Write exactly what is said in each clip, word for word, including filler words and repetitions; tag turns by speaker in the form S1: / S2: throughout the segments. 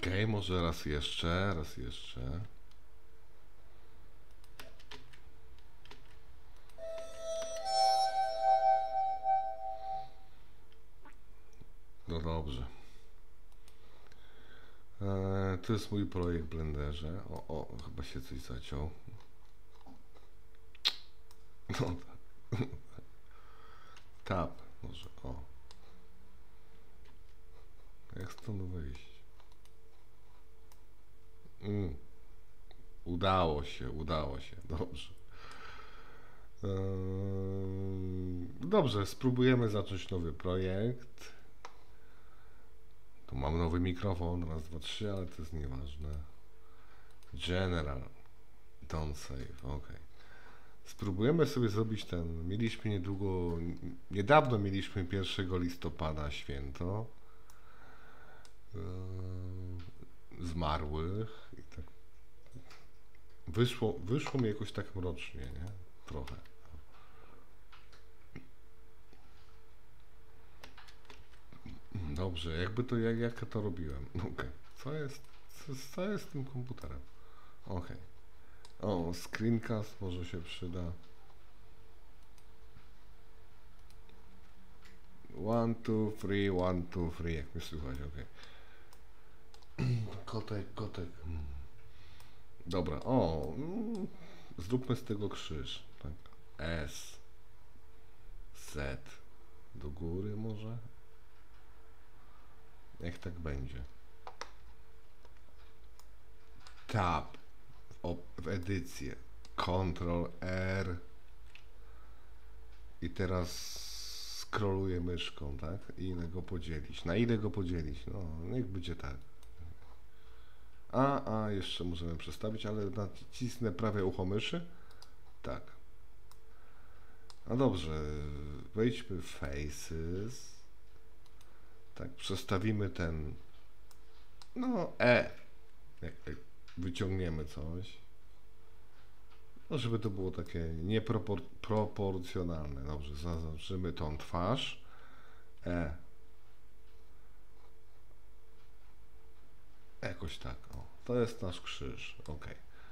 S1: Okej, może raz jeszcze, raz jeszcze. No dobrze. Eee, to jest mój projekt w Blenderze. O, o, chyba się coś zaciął. No tak. Tab, może, o. Jak stąd wyjść? Mm. Udało się, udało się, dobrze. Eee, dobrze, spróbujemy zacząć nowy projekt. Tu mam nowy mikrofon, raz, dwa, trzy, ale to jest nieważne. General, don't save, ok. Spróbujemy sobie zrobić ten, mieliśmy niedługo, niedawno mieliśmy pierwszego listopada święto yy, zmarłych i tak wyszło, wyszło mi jakoś tak mrocznie, nie? Trochę. Dobrze, jakby to, jak, jak to robiłem? Ok, co jest, co, co jest z tym komputerem? Ok. O, screencast może się przyda. One, two, three, one, two, three, jak mi słychać, ok. Kotek, kotek. Dobra, o, mm, zróbmy z tego krzyż. Tak. S, Z, do góry może? Niech tak będzie. Tab, w, w edycję. Ctrl R. I teraz scrolluję myszką, tak? I ile go podzielić? Na ile go podzielić? No, niech będzie tak. A, a, jeszcze możemy przestawić, ale nacisnę prawe ucho myszy. Tak. No dobrze, wejdźmy w Faces. Tak, przestawimy ten, no, E. Jak, jak wyciągniemy coś. No, żeby to było takie nieproporcjonalne. Dobrze, zaznaczymy tą twarz. E. Jakoś tak, o. To jest nasz krzyż, ok.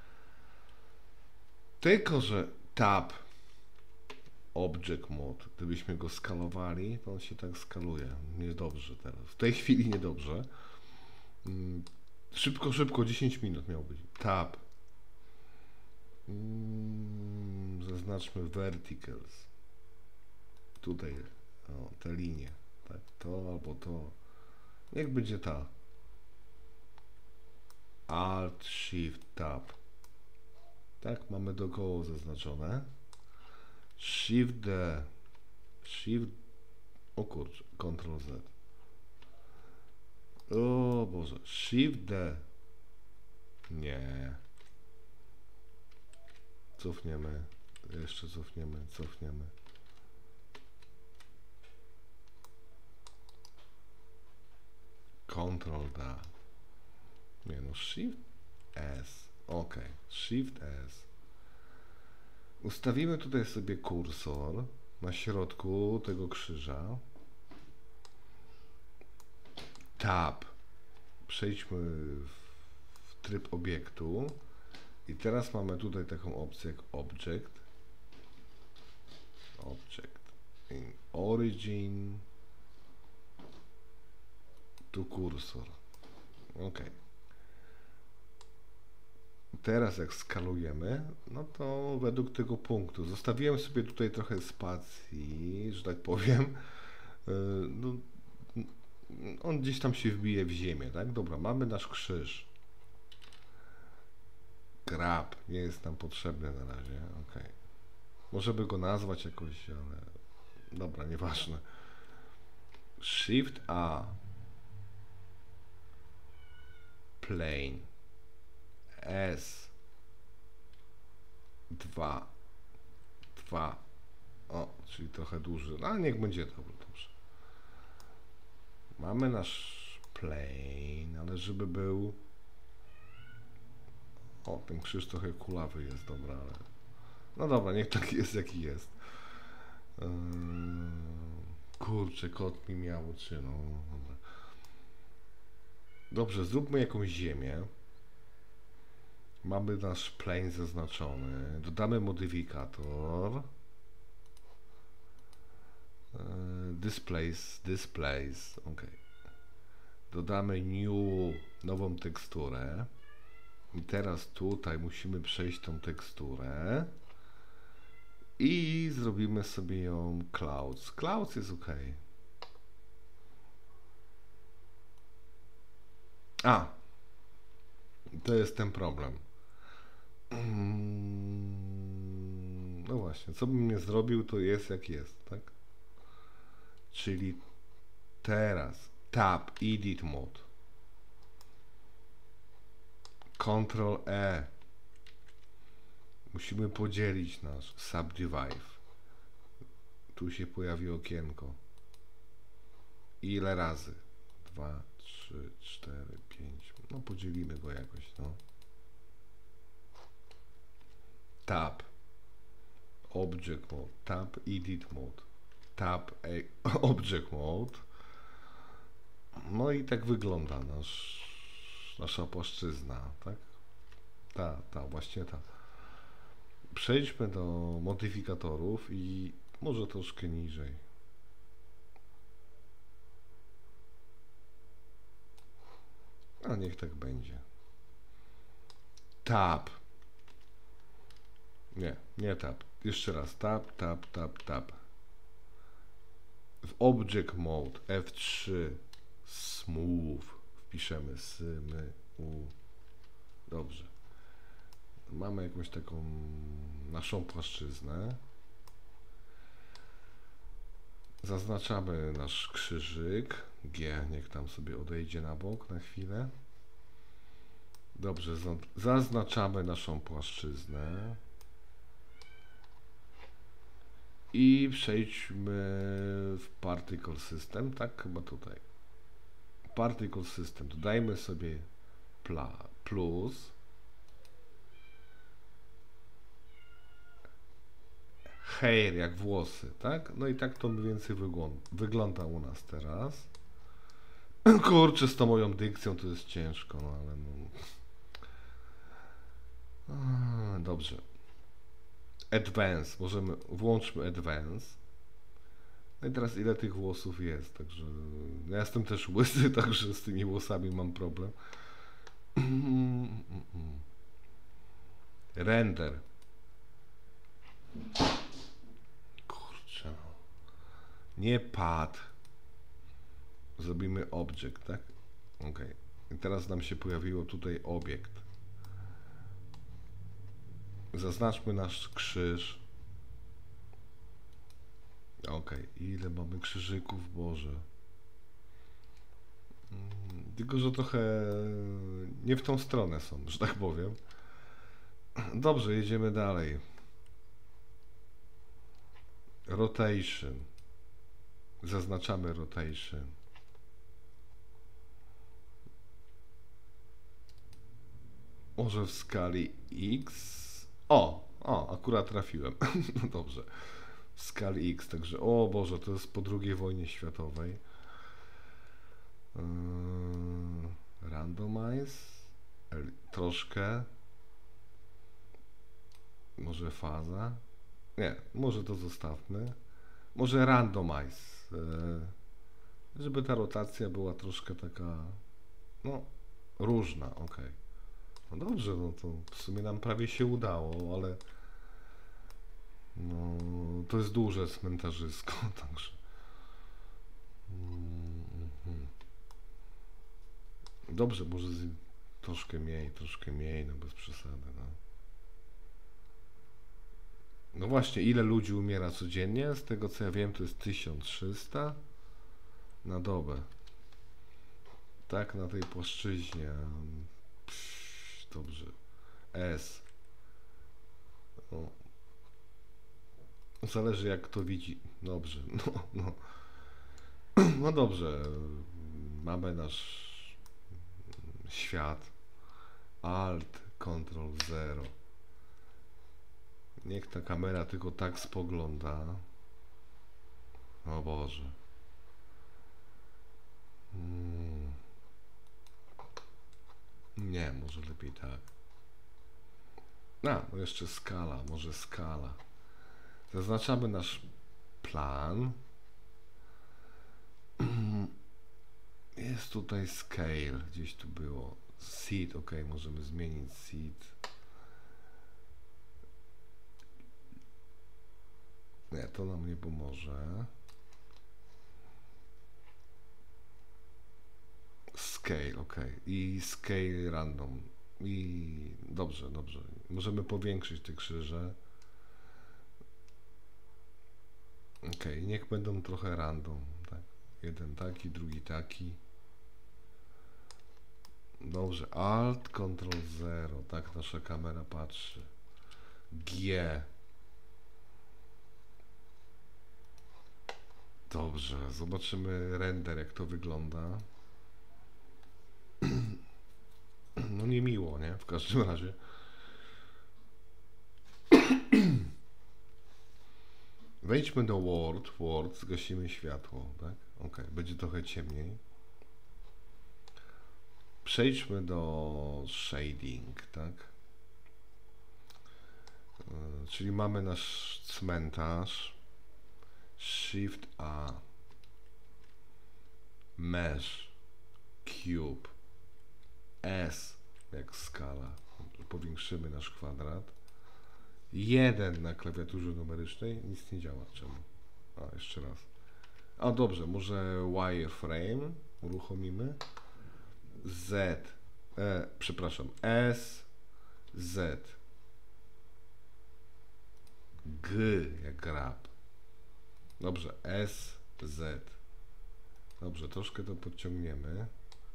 S1: Tylko, że Tab Object Mode, gdybyśmy go skalowali, to on się tak skaluje. Niedobrze teraz. W tej chwili niedobrze. Szybko, szybko, dziesięć minut miał być. Tab. Zaznaczmy verticals. Tutaj, o, te linie. Tak, to albo to. Niech będzie ta. Alt, Shift, Tab. Tak, mamy dookoła zaznaczone. Shift D. Shift. O kurczę, Ctrl Z. O Boże, Shift D. Nie. Cofniemy. Jeszcze cofniemy, cofniemy. Ctrl D. Nie no, Shift S. Ok, Shift S. Ustawimy tutaj sobie kursor na środku tego krzyża. Tab. Przejdźmy w tryb obiektu. I teraz mamy tutaj taką opcję jak Object. Object. In Origin to Cursor. Ok. Teraz jak skalujemy, no to według tego punktu. Zostawiłem sobie tutaj trochę spacji, że tak powiem. No, on gdzieś tam się wbije w ziemię, tak? Dobra, mamy nasz krzyż. Grab nie jest nam potrzebny na razie, ok. Może by go nazwać jakoś, ale dobra, nieważne. Shift A. Plane. S. dwa. dwa. O, czyli trochę dłużej. No, ale niech będzie dobrze, dobrze. Mamy nasz plane, ale żeby był... O, ten krzyż trochę kulawy jest, dobra, ale... No dobra, niech tak jest, jaki jest. Yy... Kurczę, kot mi miał oczy, no dobra. Dobrze, zróbmy jakąś ziemię. Mamy nasz plane zaznaczony. Dodamy modyfikator. Displays, displays, ok. Dodamy new, nową teksturę. I teraz tutaj musimy przejść tą teksturę. I zrobimy sobie ją clouds. Clouds jest ok. A, to jest ten problem. No właśnie, co bym nie zrobił, to jest jak jest, tak? Czyli teraz Tab, Edit Mode, Ctrl E. Musimy podzielić nasz Subdivide. Tu się pojawi okienko. Ile razy? Dwa, trzy, cztery, pięć. No podzielimy go jakoś, no. Tab, Object Mode, Tab, Edit Mode, Tab, A, Object Mode. No i tak wygląda nasz, nasza płaszczyzna, tak? Ta, ta, właśnie ta. Przejdźmy do modyfikatorów i może troszkę niżej. A niech tak będzie. Tab. Nie, nie tab. Jeszcze raz. Tab, tab, tab, tab. W Object Mode F trzy Smooth. Wpiszemy s, my, u. Dobrze. Mamy jakąś taką naszą płaszczyznę. Zaznaczamy nasz krzyżyk. G, niech tam sobie odejdzie na bok na chwilę. Dobrze, zaznaczamy naszą płaszczyznę. I przejdźmy w Particle System, tak? Chyba tutaj. Particle System, dodajmy sobie pla, plus. Hair, jak włosy, tak? No i tak to mniej więcej wygląda, wygląda u nas teraz. Kurczę, z tą moją dykcją to jest ciężko, no ale no. A, dobrze. Advance, możemy, włączmy Advance. No i teraz ile tych włosów jest, także ja jestem też łysy, także z tymi włosami mam problem. Render. Kurczę. Nie pad. Zrobimy object, tak? Ok. I teraz nam się pojawiło tutaj obiekt. Zaznaczmy nasz krzyż. Ok. Ile mamy krzyżyków, Boże. Tylko, że trochę nie w tą stronę są, że tak powiem. Dobrze, jedziemy dalej. Rotation. Zaznaczamy rotation. Może w skali X. O, o, akurat trafiłem. No dobrze. W skali X, także o Boże, to jest po drugiej wojnie światowej. Yy, randomize. Troszkę. Może faza. Nie, może to zostawmy. Może randomize. Yy, żeby ta rotacja była troszkę taka, no, różna, ok. No dobrze, no to w sumie nam prawie się udało, ale no, to jest duże cmentarzysko, także mm-hmm. Dobrze, może z... troszkę mniej, troszkę mniej, no bez przesady, no. No właśnie, ile ludzi umiera codziennie? Z tego co ja wiem, to jest tysiąc trzysta na dobę. Tak, na tej płaszczyźnie. Pff, dobrze. S. O. Zależy jak to widzi. Dobrze. No, no. No dobrze. Mamy nasz świat. Alt, Ctrl zero. Niech ta kamera tylko tak spogląda. O Boże. Hmm. Nie, może lepiej tak. A, no jeszcze skala, może skala. Zaznaczamy nasz plan. Jest tutaj scale, gdzieś tu było. Seed, ok, możemy zmienić seed. Nie, to nam nie pomoże. Scale, ok. I scale random. I dobrze, dobrze. Możemy powiększyć te krzyże. Ok, niech będą trochę random. Tak. Jeden taki, drugi taki. Dobrze. Alt, Ctrl zero. Tak nasza kamera patrzy. G. Dobrze. Zobaczymy render, jak to wygląda. No niemiło, nie? W każdym razie. Wejdźmy do Word. Word, zgasimy światło, tak? Ok, będzie trochę ciemniej. Przejdźmy do shading, tak? Yy, czyli mamy nasz cmentarz. Shift A. Mesh. Cube. S jak skala. Powiększymy nasz kwadrat. jeden na klawiaturze numerycznej. Nic nie działa. Czemu? A, jeszcze raz. A dobrze, może wireframe uruchomimy. Z. E, przepraszam. S. Z. G jak grab. Dobrze. S. Z. Dobrze, troszkę to podciągniemy.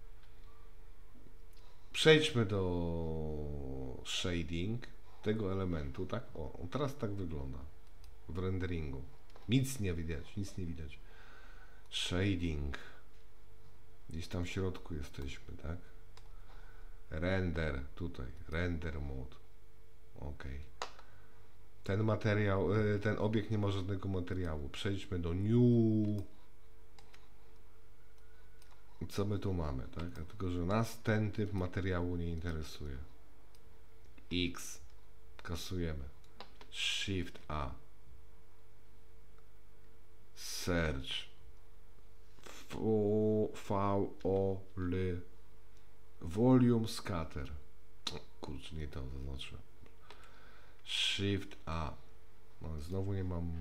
S1: Przejdźmy do shading tego elementu, tak? O, on teraz tak wygląda w renderingu. Nic nie widać, nic nie widać. Shading. Gdzieś tam w środku jesteśmy, tak? Render, tutaj, render mode. Ok. Ten materiał, ten obiekt nie ma żadnego materiału. Przejdźmy do new. Co my tu mamy, tak? Tylko, że nas ten typ materiału nie interesuje. X. Kasujemy. Shift A. Search. V O L. Volume scatter. Kurczę, nie to zaznaczyłem. Shift A. No, znowu nie mam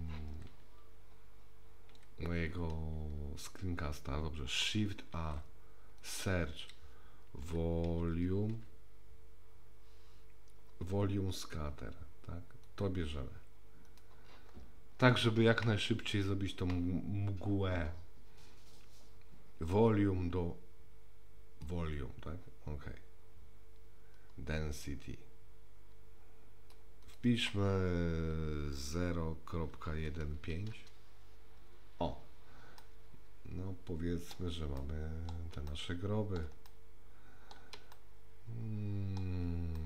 S1: mojego screencasta. Dobrze. Shift A. Search. Volume. Volume scatter. Tak? To bierzemy. Tak, żeby jak najszybciej zrobić tą mgłę. Volume do volume, tak? Ok. Density. Wpiszmy zero przecinek piętnaście. O. No powiedzmy, że mamy te nasze groby. Hmm.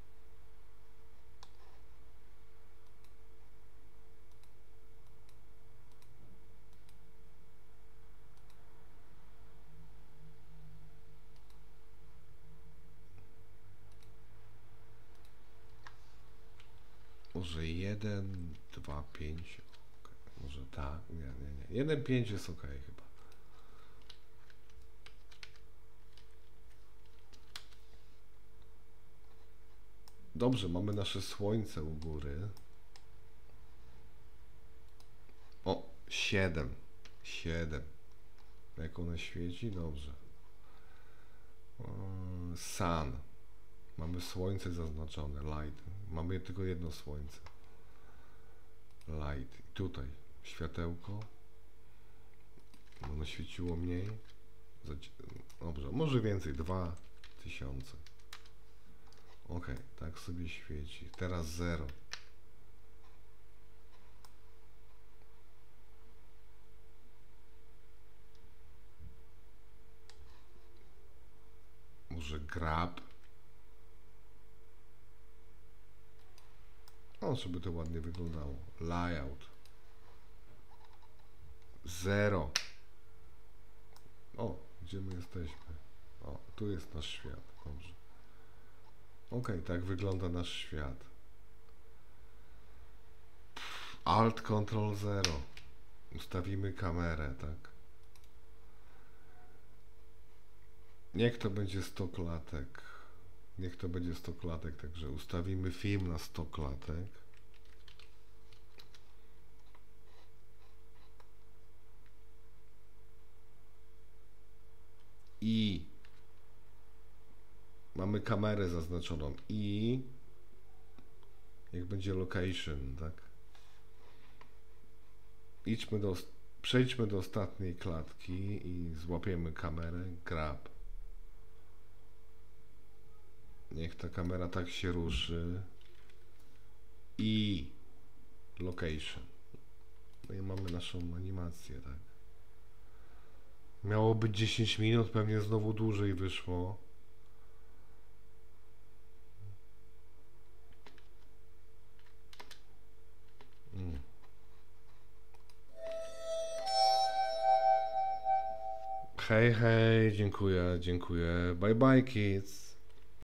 S1: Może jeden, dwa, pięć. Okay. Może tak, nie, nie, nie. jeden, pięć jest ok chyba. Dobrze, mamy nasze słońce u góry. O, siedem. siedem. Jak one świeci? Dobrze. Sun. Mamy słońce zaznaczone. Light. Mamy tylko jedno słońce. Light. I tutaj światełko. Ono świeciło mniej. Dobrze, może więcej. Dwa tysiące. Ok, tak sobie świeci. Teraz zero. Może grab. O, żeby to ładnie wyglądało. Layout. Zero. O, gdzie my jesteśmy? O, tu jest nasz świat. Dobrze. Ok, tak wygląda nasz świat. Alt Control zero. Ustawimy kamerę, tak? Niech to będzie sto klatek. Niech to będzie sto klatek, także ustawimy film na sto klatek. I mamy kamerę zaznaczoną i jak będzie location, tak? Idźmy do, przejdźmy do ostatniej klatki i złapiemy kamerę, grab. Niech ta kamera tak się ruszy i location. No i mamy naszą animację, tak? Miało być dziesięć minut, pewnie znowu dłużej wyszło. Mm. Hej, hej, dziękuję, dziękuję. Bye bye kids.